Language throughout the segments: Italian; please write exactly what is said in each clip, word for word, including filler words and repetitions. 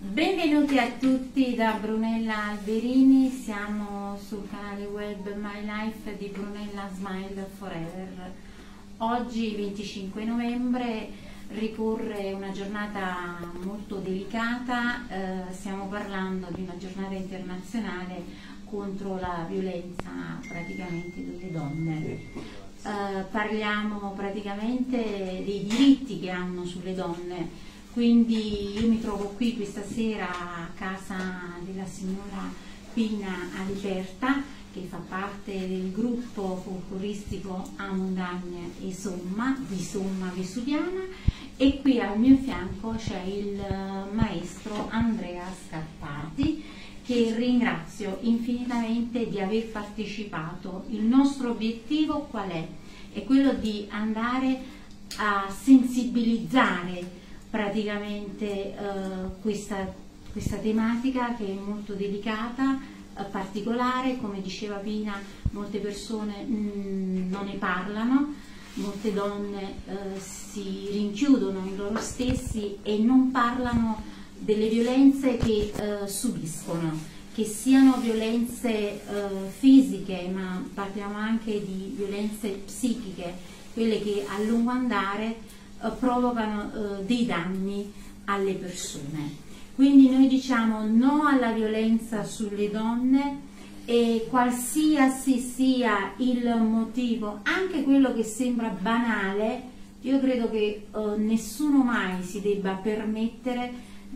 Benvenuti a tutti da Brunella Alberini, siamo sul canale web My Life di Brunella Smile Forever. Oggi venticinque novembre ricorre una giornata molto delicata, eh, stiamo parlando di una giornata internazionale contro la violenza praticamente delle donne. Eh, parliamo praticamente dei diritti che hanno sulle donne. Quindi io mi trovo qui questa sera a casa della signora Pina Aliberta, che fa parte del gruppo folcloristico A Montagne e Somma, di Somma Vesuviana, e qui al mio fianco c'è il maestro Andrea Scarpati, che ringrazio infinitamente di aver partecipato. Il nostro obiettivo qual è? È quello di andare a sensibilizzare praticamente eh, questa, questa tematica, che è molto delicata, eh, particolare, come diceva Pina, molte persone mh, non ne parlano, molte donne eh, si rinchiudono in loro stessi e non parlano delle violenze che eh, subiscono, che siano violenze eh, fisiche, ma parliamo anche di violenze psichiche, quelle che a lungo andare provocano eh, dei danni alle persone. Quindi noi diciamo no alla violenza sulle donne, e qualsiasi sia il motivo, anche quello che sembra banale, io credo che eh, nessuno mai si debba permettere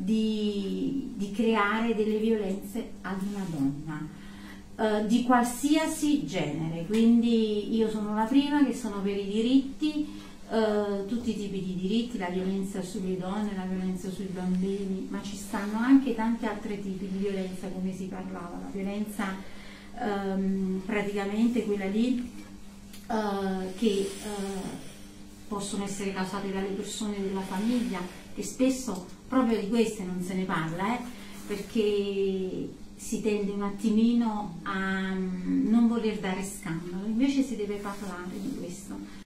di, di creare delle violenze ad una donna, eh, di qualsiasi genere. Quindi io sono la prima che sono per i diritti, Uh, tutti i tipi di diritti, la violenza sulle donne, la violenza sui bambini, ma ci stanno anche tanti altri tipi di violenza, come si parlava, la violenza um, praticamente quella lì uh, che uh, possono essere causate dalle persone della famiglia, che spesso proprio di queste non se ne parla, eh, perché si tende un attimino a um, non voler dare scandalo, invece si deve parlare di questo.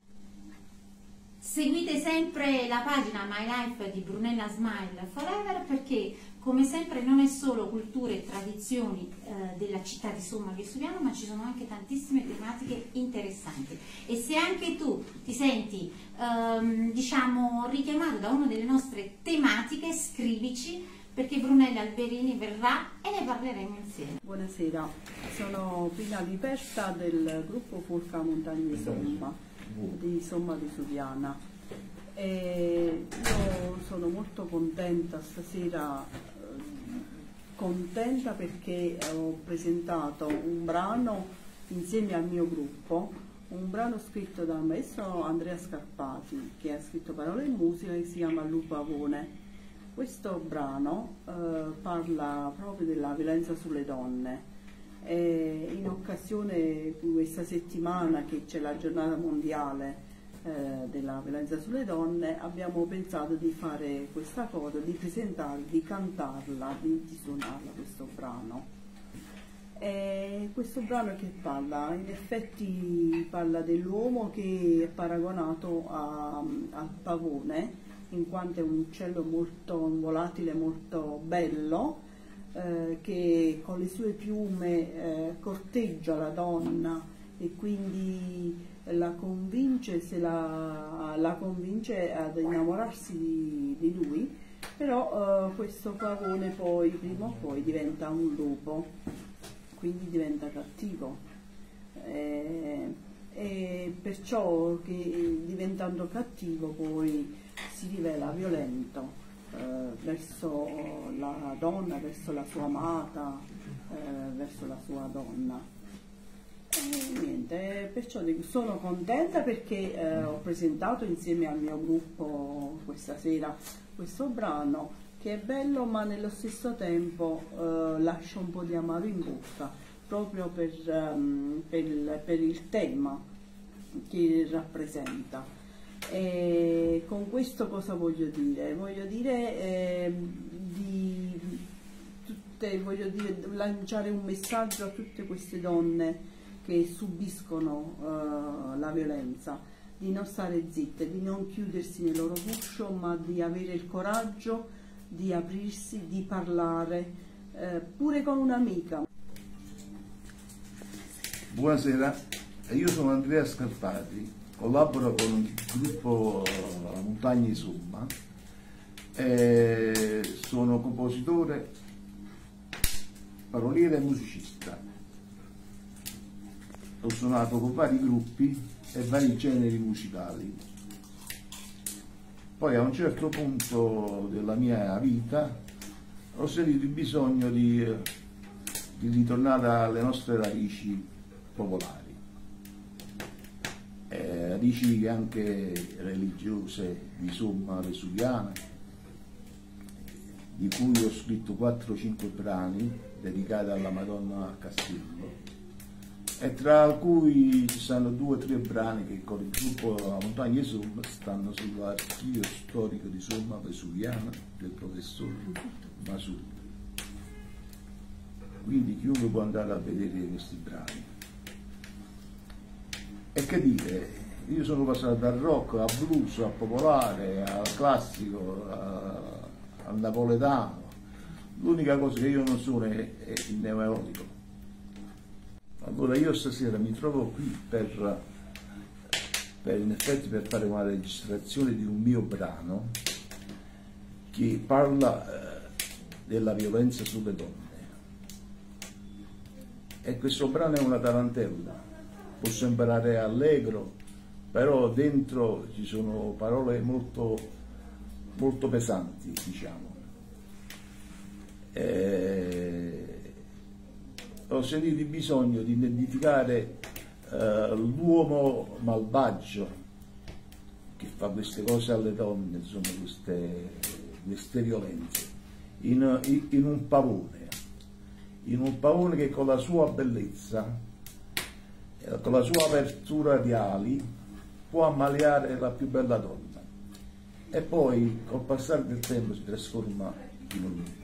Seguite sempre la pagina My Life di Brunella Smile Forever, perché come sempre non è solo culture e tradizioni eh, della città di Somma Vesuviana, ma ci sono anche tantissime tematiche interessanti. E se anche tu ti senti ehm, diciamo richiamato da una delle nostre tematiche, scrivici, perché Brunella Alberini verrà e ne parleremo insieme. Buonasera, sono Pina Aliberta del gruppo Folk A Montagne e Somma di Somma Vesuviana, e io sono molto contenta stasera, contenta perché ho presentato un brano insieme al mio gruppo, un brano scritto dal maestro Andrea Scarpati, che ha scritto parole e musica, che si chiama Lupavone. Questo brano eh, parla proprio della violenza sulle donne. E in occasione di questa settimana che c'è la giornata mondiale eh, della violenza sulle donne, abbiamo pensato di fare questa cosa, di presentarla, di cantarla, di, di suonarla questo brano. E questo brano che parla? In effetti parla dell'uomo che è paragonato a, al pavone, in quanto è un uccello molto, un volatile molto bello, Eh, che con le sue piume eh, corteggia la donna e quindi la convince, se la, la convince ad innamorarsi di, di lui, però eh, questo pavone poi prima o poi diventa un lupo, quindi diventa cattivo, eh, e perciò che diventando cattivo poi si rivela violento Eh, verso la donna, verso la sua amata, eh, verso la sua donna. E niente, perciò sono contenta perché eh, ho presentato insieme al mio gruppo questa sera questo brano, che è bello ma nello stesso tempo eh, lascia un po' di amaro in bocca, proprio per, um, per, il, per il tema che rappresenta. E con questo cosa voglio dire? Voglio dire, eh, di tutte, voglio dire lanciare un messaggio a tutte queste donne che subiscono eh, la violenza, di non stare zitte, di non chiudersi nel loro guscio, ma di avere il coraggio di aprirsi, di parlare, eh, pure con un'amica. Buonasera, io sono Andrea Scarpati, collaboro con il gruppo Montagne Somma, e sono compositore, paroliere e musicista. Ho suonato con vari gruppi e vari generi musicali. Poi a un certo punto della mia vita ho sentito il bisogno di, di ritornare alle nostre radici popolari, eh, radici anche religiose di somma vesuviana, di cui ho scritto quattro cinque brani dedicati alla Madonna a Castiello, e tra cui ci sono due o tre brani che con il gruppo La Montagna Somma stanno sull'archivio storico di Somma Vesuviana del professor Masuri. Quindi chiunque può andare a vedere questi brani. E che dire, io sono passato dal rock al blues, al popolare, al classico, a, al napoletano. L'unica cosa che io non sono è, è il neomelodico. Allora io stasera mi trovo qui per, per, in effetti per fare una registrazione di un mio brano che parla eh, della violenza sulle donne. E questo brano è una tarantella, può sembrare allegro, però dentro ci sono parole molto, molto pesanti, diciamo. E ho sentito il bisogno di identificare uh, l'uomo malvagio che fa queste cose alle donne, insomma, queste, queste violenze, in, in, in un pavone, in un pavone che con la sua bellezza, eh, con la sua apertura di ali, può ammaliare la più bella donna e poi col passare del tempo si trasforma in un lupo.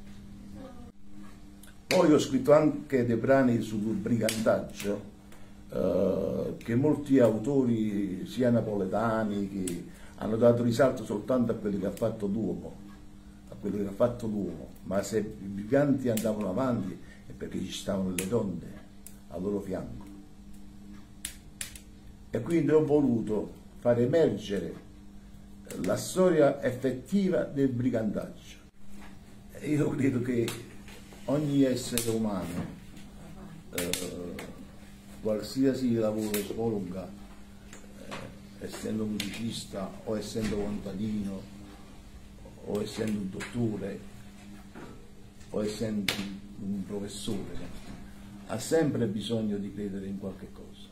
Poi ho scritto anche dei brani sul brigantaggio, eh, che molti autori, sia napoletani, che hanno dato risalto soltanto a quelli che ha fatto l'uomo, a quello che ha fatto l'uomo, ma se i briganti andavano avanti è perché ci stavano le donne al loro fianco. E quindi ho voluto far emergere la storia effettiva del brigantaggio. E io credo che ogni essere umano, eh, qualsiasi lavoro svolga, eh, essendo musicista o essendo contadino o essendo un dottore o essendo un professore, ha sempre bisogno di credere in qualche cosa.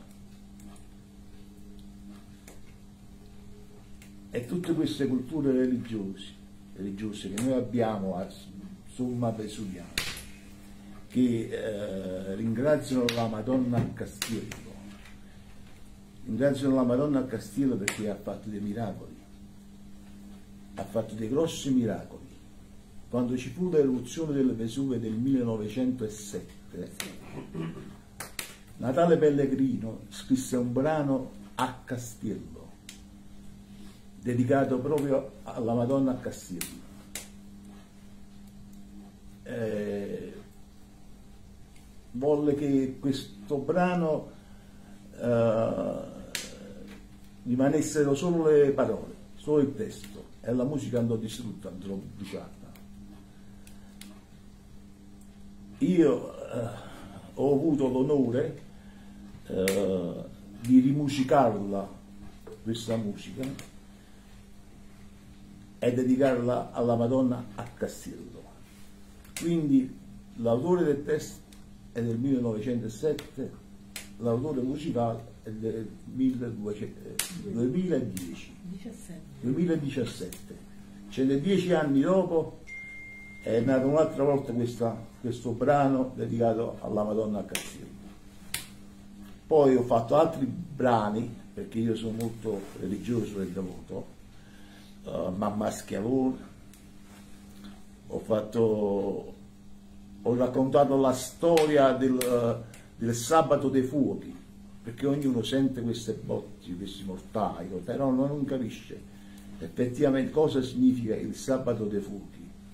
E tutte queste culture religiose, religiose che noi abbiamo a Somma Vesuviana, che eh, ringraziano la Madonna a Castiello, ringraziano la Madonna a Castiello perché ha fatto dei miracoli, ha fatto dei grossi miracoli. Quando ci fu l'eruzione del Vesuvio del millenovecentosette, Natale Pellegrino scrisse un brano a Castiello, dedicato proprio alla Madonna a Castiello. Eh, volle che questo brano eh, rimanessero solo le parole, solo il testo, e la musica andò distrutta, andò bruciata. Io eh, ho avuto l'onore eh, di rimusicarla, questa musica, e dedicarla alla Madonna a Castiello. Quindi l'autore del testo è del millenovecentosette, l'autore musicale è del duemiladieci, duemiladiciassette. Cioè, dieci anni dopo è nato un'altra volta questa, questo brano dedicato alla Madonna a Castiello. Poi ho fatto altri brani, perché io sono molto religioso e devoto, uh, Mamma Schiavone, ho fatto... ho raccontato la storia del, del sabato dei fuochi, perché ognuno sente queste botti, questi mortai, però non capisce effettivamente cosa significa il sabato dei fuochi.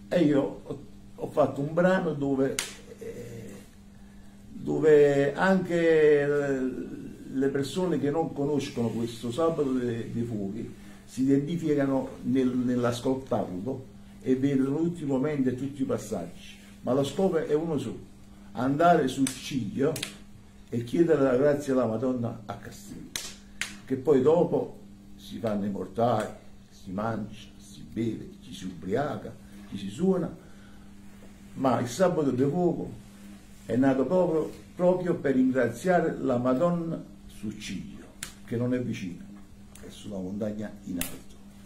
E io ho, ho fatto un brano dove, eh, dove anche le persone che non conoscono questo Sabato dei, dei Fuochi si identificano nel, nell'ascoltarlo e vedono tutti i momenti e tutti i passaggi, ma lo scopo è uno solo: andare sul Ciglio e chiedere la grazia alla Madonna a Castello, che poi dopo si fanno i mortai, si mangia, si beve, ci si ubriaca, ci si suona, ma il Sabato del Fuoco è nato proprio, proprio per ringraziare la Madonna sul Ciglio, che non è vicina, è sulla montagna in alto.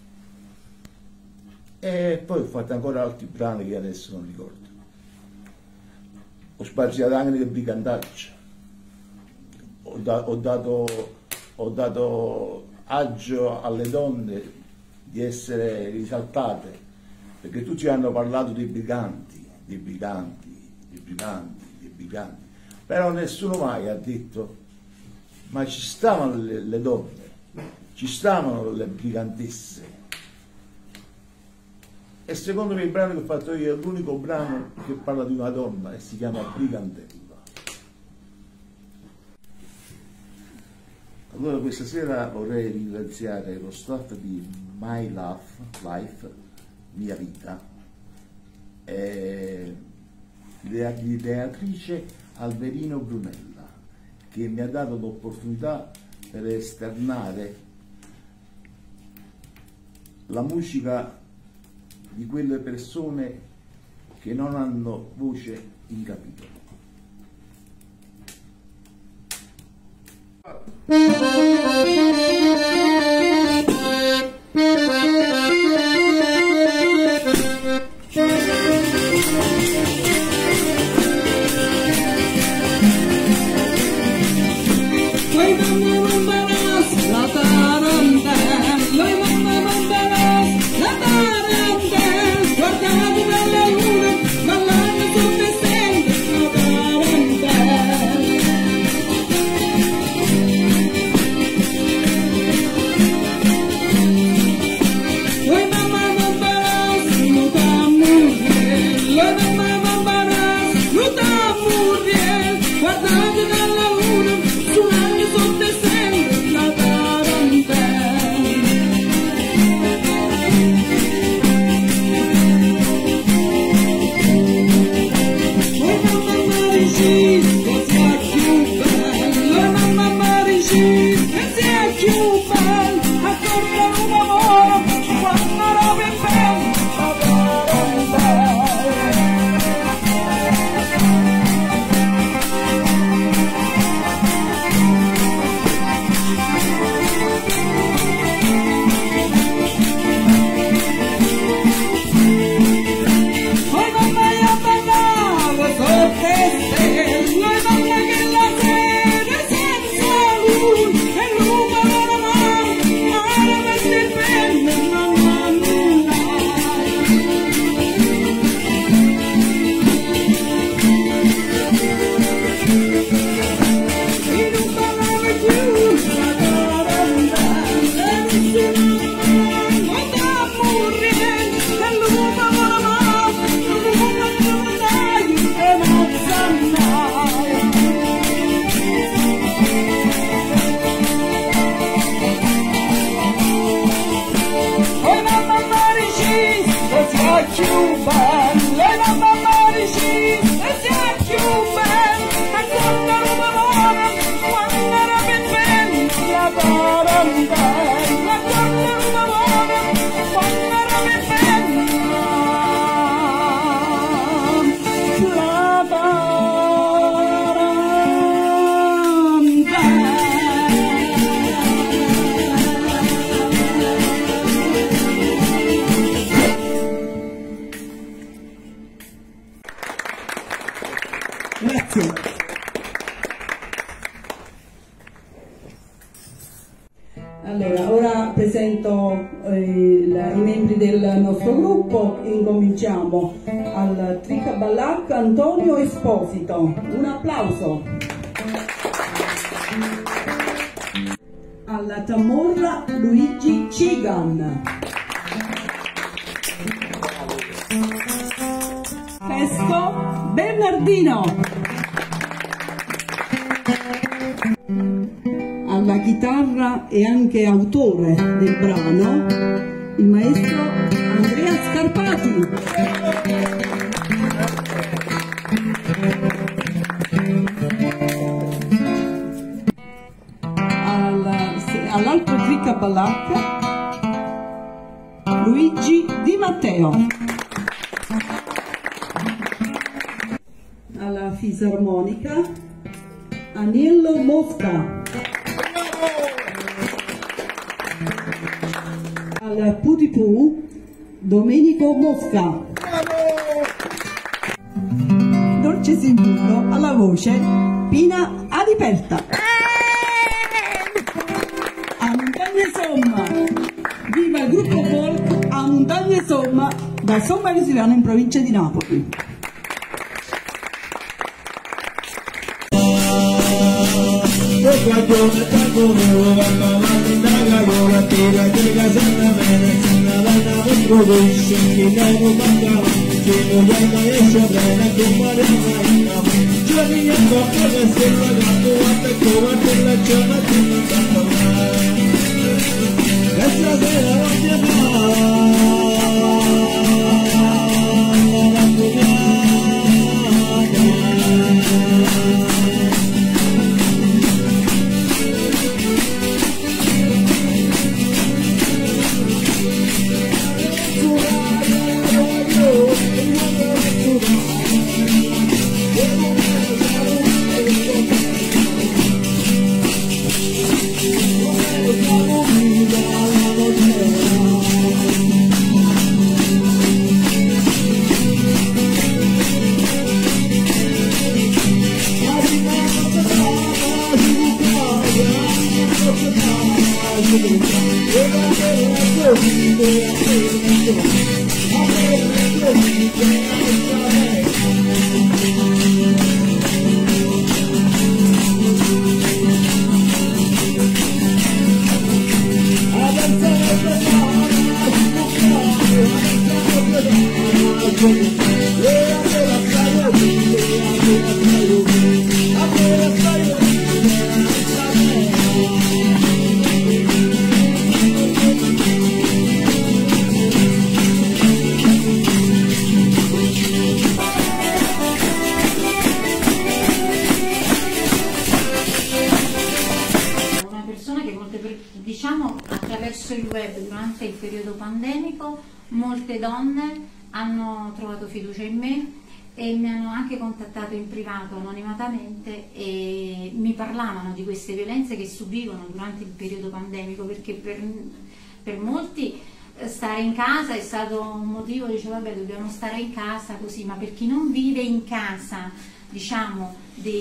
E poi ho fatto ancora altri brani che adesso non ricordo. Ho spaziato anche nel brigandaggio, ho, da, ho, dato, ho dato agio alle donne di essere risaltate, perché tutti hanno parlato dei briganti, dei briganti, dei briganti, dei briganti, però nessuno mai ha detto: ma ci stavano le, le donne, ci stavano le brigantesse. E secondo me il brano che ho fatto io è l'unico brano che parla di una donna e si chiama Brigantella. Allora questa sera vorrei ringraziare lo staff di My Life, Life Mia Vita, e l'ideatrice Alberino Brunella, che mi ha dato l'opportunità per esternare la musica di quelle persone che non hanno voce in capitolo. Allora, ora presento eh, il, i membri del nostro gruppo. Incominciamo al Tricaballac Antonio Esposito. Un applauso. Alla Tamorra Luigi Cigan. maestro Bernardino. Alla chitarra e anche autore del brano, il maestro Andrea Scarpati. All'altro triccabalacca Luigi Di Matteo. Alla fisarmonica Aniello Mosca. Al putipù Domenico Mosca. Dolce in fondo alla voce Pina Adiperta. A Montagna Somma, viva il gruppo folk a Montagna Somma, da Somma Vesuviana in provincia di Napoli. Diciamo, attraverso il web durante il periodo pandemico molte donne hanno trovato fiducia in me e mi hanno anche contattato in privato anonimatamente e mi parlavano di queste violenze che subivano durante il periodo pandemico, perché per, per molti stare in casa è stato un motivo, dice vabbè dobbiamo stare in casa così, ma per chi non vive in casa, diciamo,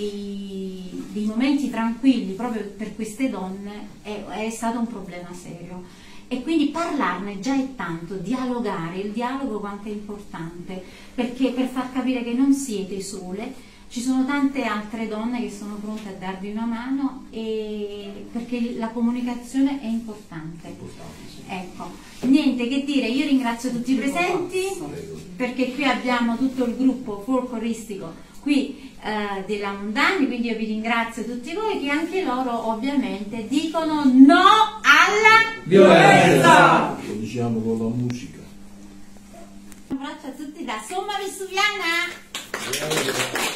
dei, dei momenti tranquilli proprio per queste donne è, è stato un problema serio. E quindi parlarne già è tanto, dialogare, il dialogo quanto è importante, perché per far capire che non siete sole, ci sono tante altre donne che sono pronte a darvi una mano, e perché la comunicazione è importante. Ecco, niente che dire, io ringrazio tutti i presenti, perché qui abbiamo tutto il gruppo folcloristico qui eh, della Montagna, quindi io vi ringrazio tutti voi che anche loro ovviamente dicono no alla violenza. Lo diciamo con la musica. Un abbraccio a tutti da Somma Vesuviana.